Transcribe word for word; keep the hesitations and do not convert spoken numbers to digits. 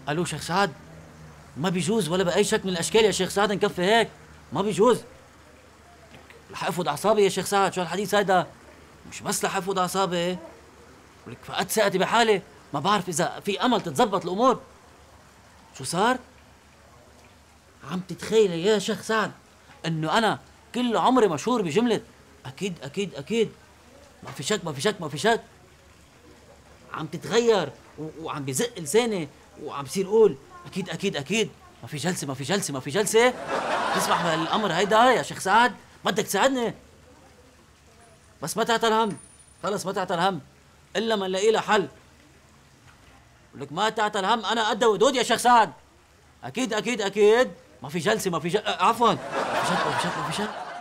الو شيخ سعد، ما بيجوز ولا باي شكل من الاشكال يا شيخ سعد نكفي هيك، ما بيجوز. رح افقد اعصابي يا شيخ سعد، شو هالحديث هيدا؟ مش بس رح افقد اعصابي، ولك فقدت ثقتي بحالي، ما بعرف اذا في امل تتزبط الامور. شو صار؟ عم تتخيل يا شيخ سعد انه انا كل عمري مشهور بجملة اكيد اكيد اكيد، ما في شك ما في شك ما في شك. عم تتغير وعم بزق لساني وعم بصير اقول اكيد اكيد اكيد، ما في جلسه ما في جلسه ما في جلسه. تسمح بهالامر هيدا يا شيخ سعد؟ بدك تساعدني، بس ما تعتل هم، خلص ما تعتل هم الا ما نلاقي لها حل. ولك ما تعتل هم، انا قد ودود يا شيخ سعد. اكيد اكيد اكيد، ما في جلسه ما في جل... عفوا، ما في شك ما في شك ما في شك.